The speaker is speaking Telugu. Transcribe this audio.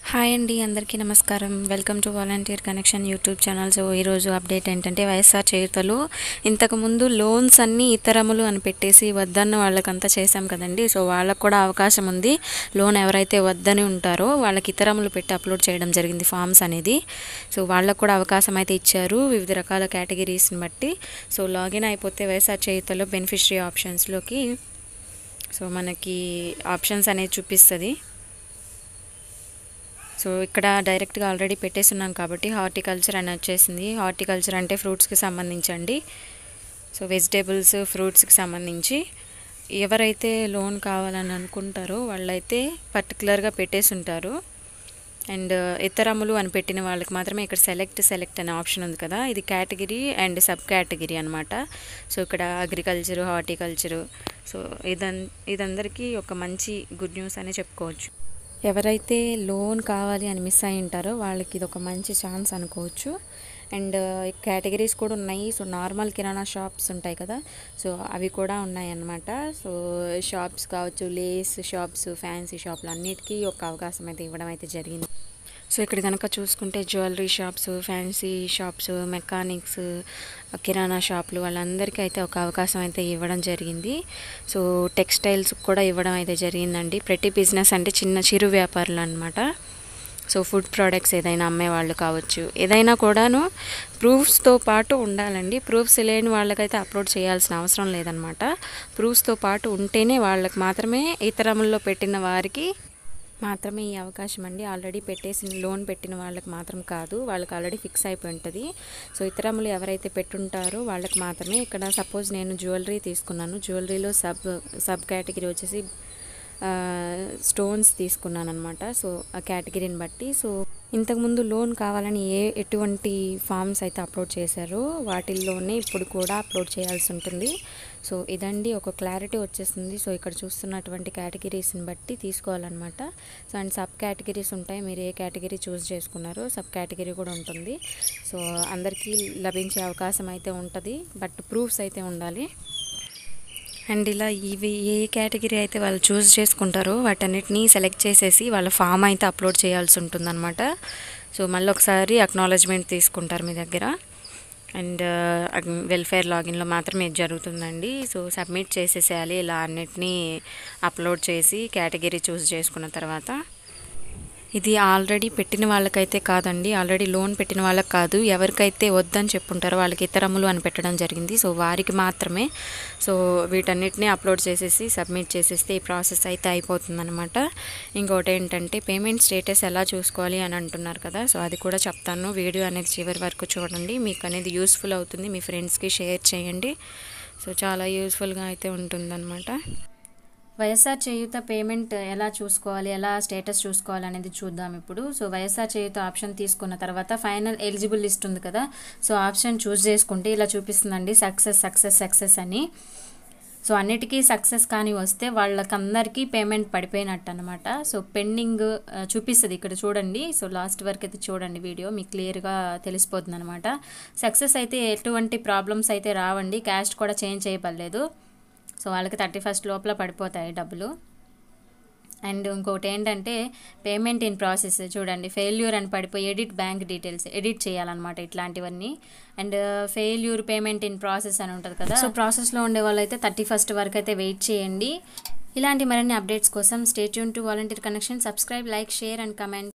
హాయ్ అండి, అందరికీ నమస్కారం. Welcome to volunteer connection YouTube channel. So ఈరోజు అప్డేట్ ఏంటంటే, వైఎస్ఆర్ చేయూతలో ఇంతకుముందు లోన్స్ అన్నీ ఇతరములు అని పెట్టేసి వద్దన్న వాళ్ళకంతా చేశాం కదండి. సో వాళ్ళకు కూడా అవకాశం ఉంది. లోన్ ఎవరైతే వద్దని ఉంటారో వాళ్ళకి ఇతరములు పెట్టి అప్లోడ్ చేయడం జరిగింది ఫామ్స్ అనేది. సో వాళ్ళకు కూడా అవకాశం అయితే ఇచ్చారు వివిధ రకాల కేటగిరీస్ని బట్టి. సో లాగిన్ అయిపోతే వైఎస్ఆర్ చేయూతలో బెనిఫిషరీ ఆప్షన్స్లోకి సో మనకి ఆప్షన్స్ అనేది చూపిస్తుంది. సో ఇక్కడ డైరెక్ట్గా ఆల్రెడీ పెట్టేస్తున్నాం కాబట్టి హార్టికల్చర్ అని వచ్చేసింది. హార్టికల్చర్ అంటే ఫ్రూట్స్కి సంబంధించండి. సో వెజిటేబుల్స్ ఫ్రూట్స్కి సంబంధించి ఎవరైతే లోన్ కావాలని అనుకుంటారో వాళ్ళైతే పర్టికులర్గా పెట్టేసి ఉంటారు. అండ్ ఇతరములు అని పెట్టిన వాళ్ళకి మాత్రమే ఇక్కడ సెలెక్ట్ అనే ఆప్షన్ ఉంది కదా, ఇది కేటగిరీ అండ్ సబ్ కేటగిరీ అనమాట. సో ఇక్కడ అగ్రికల్చరు, హార్టికల్చరు. సో ఇదందరికీ ఒక మంచి గుడ్ న్యూస్ అనే చెప్పుకోవచ్చు. ఎవరైతే లోన్ కావాలి అని మిస్ అయి ఉంటారో వాళ్ళకి ఇది ఒక మంచి ఛాన్స్ అనుకోవచ్చు. అండ్ కేటగిరీస్ కూడా ఉన్నాయి. సో నార్మల్ కిరాణా షాప్స్ ఉంటాయి కదా, సో అవి కూడా ఉన్నాయి అన్నమాట. సో షాప్స్ కావచ్చు, లేస్ షాప్స్, ఫ్యాన్సీ షాపులు అన్నిటికీ ఒక అవకాశం అయితే ఇవ్వడం అయితే జరిగింది. సో ఇక్కడ కనుక చూసుకుంటే jewellery shops, fancy shops, mechanics, kirana షాపులు వాళ్ళందరికీ అయితే ఒక అవకాశం అయితే ఇవ్వడం జరిగింది. సో టెక్స్టైల్స్ కూడా ఇవ్వడం అయితే జరిగిందండి. ప్రతి బిజినెస్ అంటే చిరు వ్యాపారులు అనమాట. సో ఫుడ్ ప్రోడక్ట్స్ ఏదైనా అమ్మేవాళ్ళు కావచ్చు, ఏదైనా కూడాను ప్రూఫ్స్తో పాటు ఉండాలండి. ప్రూఫ్స్ లేని వాళ్ళకైతే అప్లోడ్ చేయాల్సిన అవసరం లేదనమాట. ప్రూఫ్స్తో పాటు ఉంటేనే వాళ్ళకి మాత్రమే, ఇతరముల్లో పెట్టిన వారికి మాత్రమే ఈ అవకాశం అండి. ఆల్రెడీ లోన్ పెట్టిన వాళ్ళకి మాత్రం కాదు, వాళ్ళకి ఆల్రెడీ ఫిక్స్ అయిపోయి ఉంటుంది. సో ఇతరములు ఎవరైతే పెట్టుంటారో వాళ్ళకి మాత్రమే. ఇక్కడ సపోజ్ నేను జ్యువెలరీ తీసుకున్నాను. జ్యువెలరీలో సబ్ కేటగిరీ వచ్చేసి స్టోన్స్ తీసుకున్నాను అనమాట. సో ఆ కేటగిరీని బట్టి. సో ఇంతకుముందు లోన్ కావాలని ఎటువంటి ఫామ్స్ అయితే అప్లోడ్ చేశారో వాటిల్లోనే ఇప్పుడు కూడా అప్లోడ్ చేయాల్సి ఉంటుంది. సో ఇదండి, ఒక క్లారిటీ వచ్చేస్తుంది. సో ఇక్కడ చూస్తున్నటువంటి కేటగిరీస్ని బట్టి తీసుకోవాలన్నమాట. సో అండ్ సబ్ కేటగిరీస్ ఉంటాయి. మీరు ఏ కేటగిరీ చూస్ చేసుకున్నారో సబ్ కేటగిరీ కూడా ఉంటుంది. సో అందరికీ లభించే అవకాశం అయితే ఉంటుంది, బట్ ప్రూఫ్స్ అయితే ఉండాలి. అండ్ ఇలా ఇవి ఏ కేటగిరీ అయితే వాళ్ళు చూస్ చేసుకుంటారో వాటన్నిటిని సెలెక్ట్ చేసేసి వాళ్ళ ఫామ్ అయితే అప్లోడ్ చేయాల్సి ఉంటుందన్నమాట. సో మళ్ళీ ఒకసారి అక్నాలెడ్జ్మెంట్ తీసుకుంటారు మీ దగ్గర. అండ్ వెల్ఫేర్ లాగిన్లో మాత్రమే ఇది జరుగుతుందండి. సో సబ్మిట్ చేసేసేయాలి ఇలా అన్నిటినీ అప్లోడ్ చేసి కేటగిరీ చూస్ చేసుకున్న తర్వాత. ఇది ఆల్రెడీ పెట్టిన వాళ్ళకైతే కాదండి, ఆల్రెడీ లోన్ పెట్టిన వాళ్ళకి కాదు. ఎవరికైతే వద్దని చెప్పుంటారో వాళ్ళకి ఇతరములు అని పెట్టడం జరిగింది. సో వారికి మాత్రమే. సో వీటన్నిటిని అప్లోడ్ చేసేసి సబ్మిట్ చేసేస్తే ఈ ప్రాసెస్ అయితే అయిపోతుందన్నమాట. ఇంకోటి ఏంటంటే, పేమెంట్ స్టేటస్ ఎలా చూసుకోవాలి అని అంటున్నారు కదా, సో అది కూడా చెప్తాను. వీడియో అనేది చివరి వరకు చూడండి, మీకు అనేది యూస్ఫుల్ అవుతుంది. మీ ఫ్రెండ్స్కి షేర్ చేయండి. సో చాలా యూస్ఫుల్గా అయితే ఉంటుందన్నమాట. వైఎస్ఆర్ చేయూత పేమెంట్ ఎలా చూసుకోవాలి, ఎలా స్టేటస్ చూసుకోవాలి అనేది చూద్దాం ఇప్పుడు. సో వైఎస్ఆర్ చేయూత ఆప్షన్ తీసుకున్న తర్వాత ఫైనల్ ఎలిజిబుల్ లిస్ట్ ఉంది కదా, సో ఆప్షన్ చూస్ చేసుకుంటే ఇలా చూపిస్తుందండి, సక్సెస్ అని. సో అన్నిటికీ సక్సెస్ కానీ వస్తే వాళ్ళకందరికీ పేమెంట్ పడిపోయినట్టు అనమాట. సో పెండింగ్ చూపిస్తుంది ఇక్కడ చూడండి. సో లాస్ట్ వరకు అయితే చూడండి వీడియో, మీకు క్లియర్గా తెలిసిపోతుంది అనమాట. సక్సెస్ అయితే ఎటువంటి ప్రాబ్లమ్స్ అయితే రావండి, క్యాస్ట్ కూడా చేంజ్ చేయబడలేదు. సో వాళ్ళకి 31st లోపల పడిపోతాయి డబ్బులు. అండ్ ఇంకొకటి ఏంటంటే, పేమెంట్ ఇన్ ప్రాసెస్ చూడండి, ఫెయిల్యూర్ అని పడిపోయి ఎడిట్ బ్యాంక్ డీటెయిల్స్ ఎడిట్ చేయాలన్నమాట ఇట్లాంటివన్నీ. And failure payment in process అని ఉంటుంది కదా, సో ప్రాసెస్లో ఉండే వాళ్ళు అయితే 31st వరకు అయితే వెయిట్ చేయండి. ఇలాంటి మరిన్ని అప్డేట్స్ కోసం stay tune to volunteer connection. Subscribe, like, share and comment.